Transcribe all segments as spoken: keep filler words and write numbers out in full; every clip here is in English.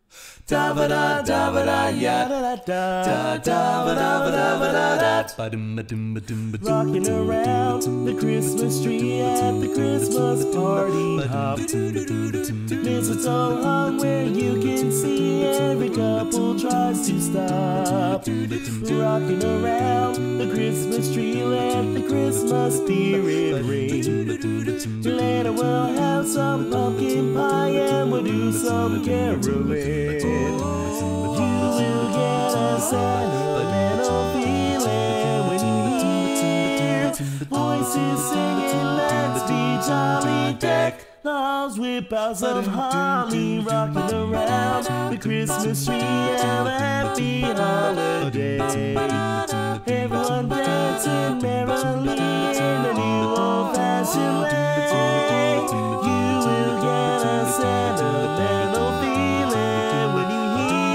Da ba da da ba da ya da da da da ba da ba da ba da da. Rocking around the Christmas tree at the Christmas party hop. Mistletoe hung where you can see every couple tries to stop. Rocking around the Christmas tree, let the Christmas spirit ring. Later we'll have some pumpkin pie and we'll do some caroling. You will get a sentimental feeling when you hear voices singing, let's be jolly, deck the halls with boughs of holly, rocking around the Christmas tree. Have a happy holiday. Everyone dancing merrily in a new old-fashioned way. You will get a sentimental feeling when you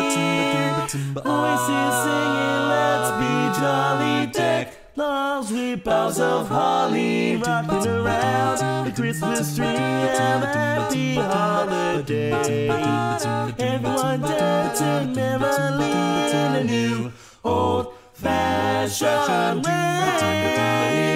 voices singing, let's be jolly, deck the halls with boughs of holly, rocking around the Christmas tree. Have a happy holiday. Everyone dancing merrily in a new old-fashioned way.